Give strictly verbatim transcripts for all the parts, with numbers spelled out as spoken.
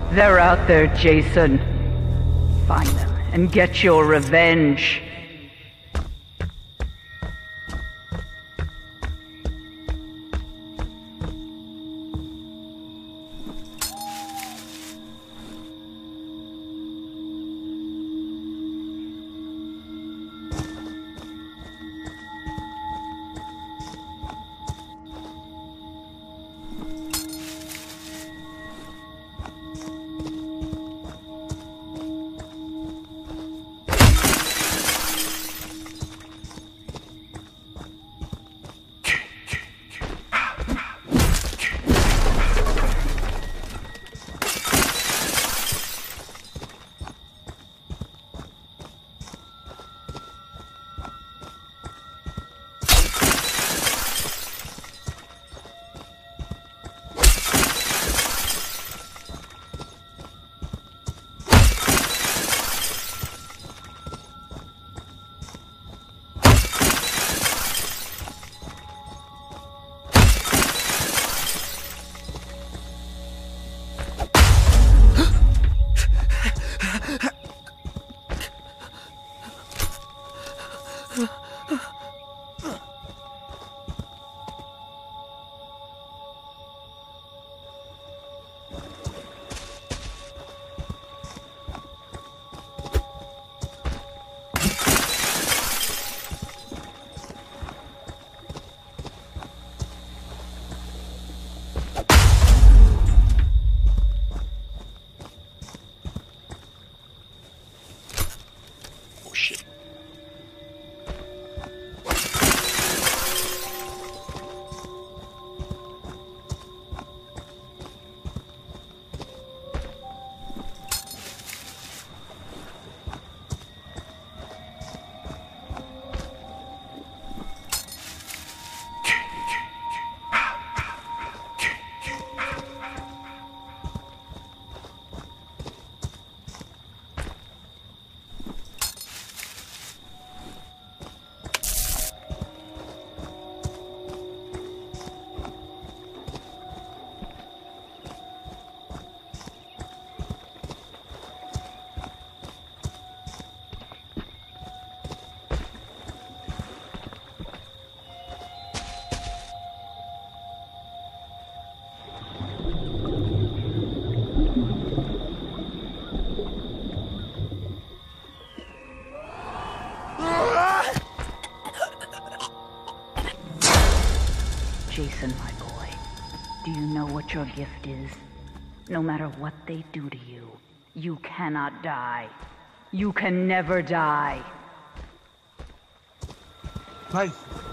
They're out there, Jason. Find them and get your revenge. Jason, my boy, do you know what your gift is? No matter what they do to you, you cannot die. You can never die. Nice.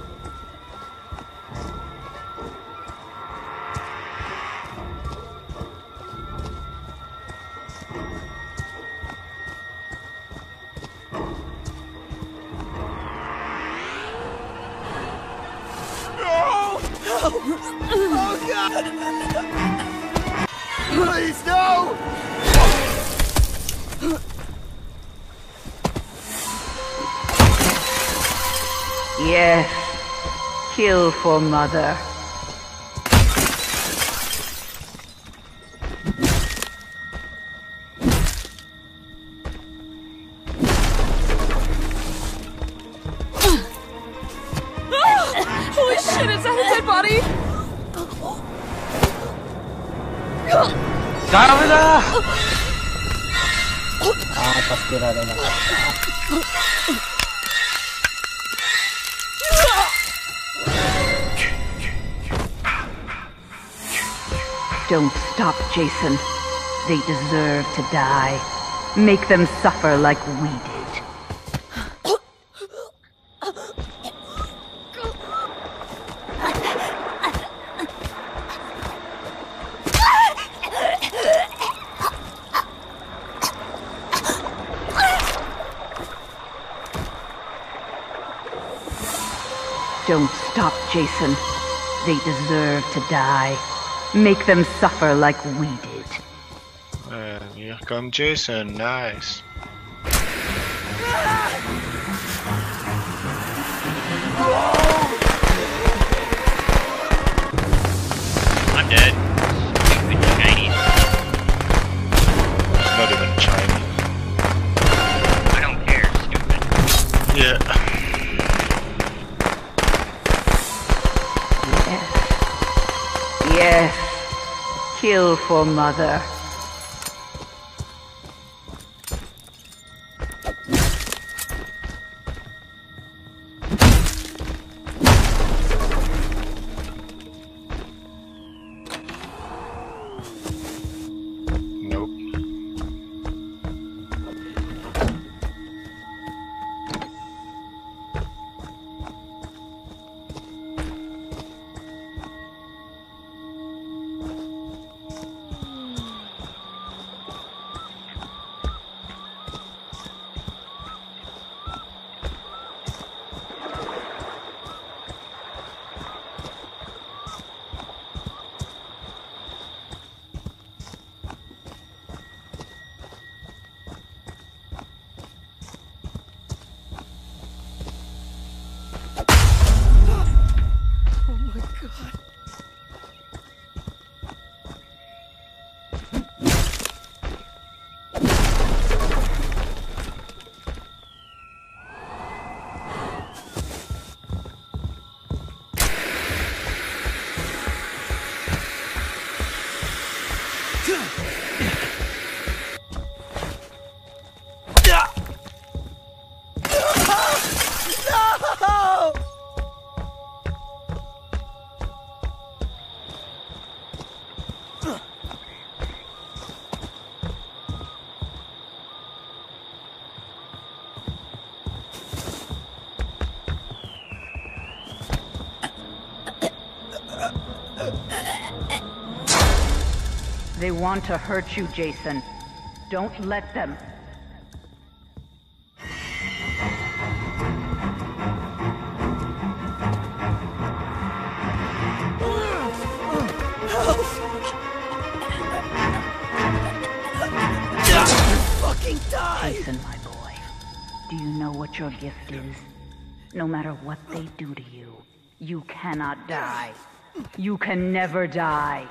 Oh, God! Please, no! Yes. Kill for Mother. Holy shit, is that a dead body? ¡Dámela! Ah, pastura de la... Don't stop, Jason. They deserve to die. Make them suffer like we did. Don't stop, Jason. They deserve to die. Make them suffer like we did. And here come Jason, nice. I'm dead. Good Chinese. Yes. Kill for Mother. Nope. They want to hurt you, Jason. Don't let them. Fucking die! Jason, my boy, do you know what your gift is? No matter what they do to you, you cannot die. You can never die.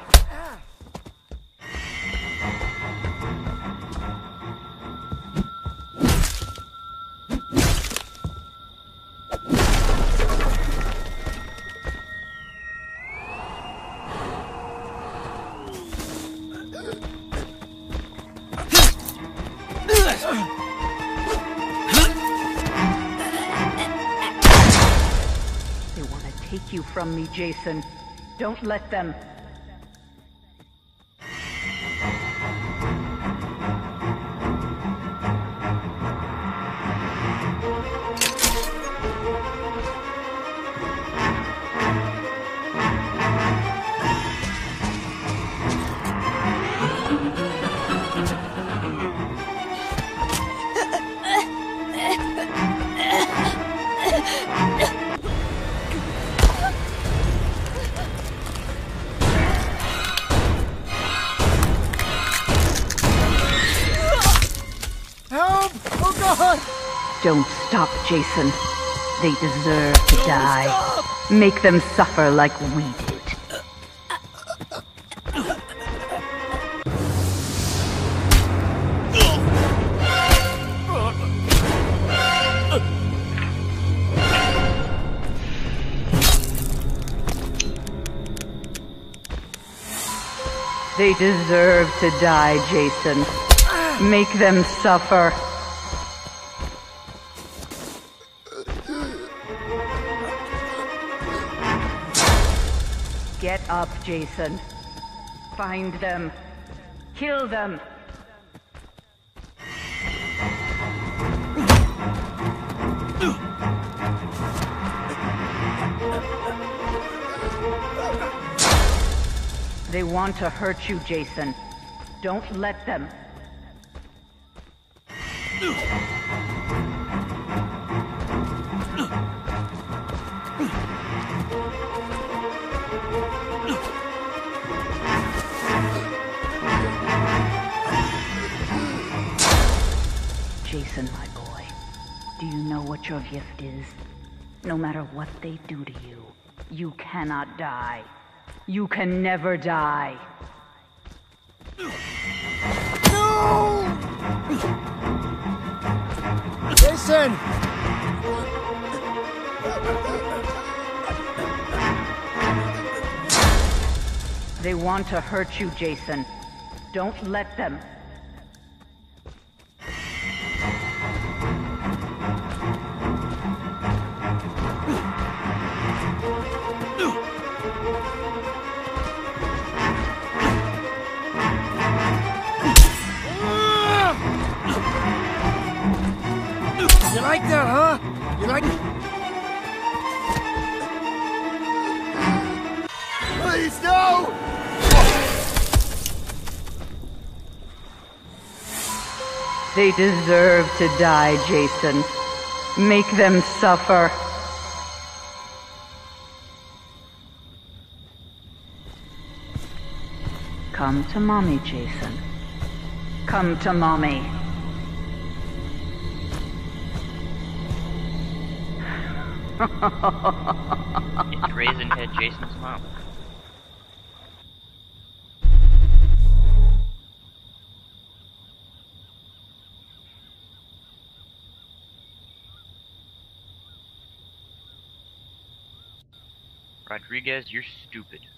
They want to take you from me, Jason. Don't let them. Help! Oh God! Don't stop, Jason. They deserve to die. Stop! Make them suffer like we did. They deserve to die, Jason. Make them suffer. Get up, Jason. Find them. Kill them. They want to hurt you, Jason. Don't let them. Jason, my boy, do you know what your gift is? No matter what they do to you, you cannot die. You can never die. No! Jason! They want to hurt you, Jason. Don't let them. You like that, huh? You like it? Please, no! They deserve to die, Jason. Make them suffer. Come to mommy, Jason. Come to mommy. It's Raisin Head Jason's mom. Rodriguez, you're stupid.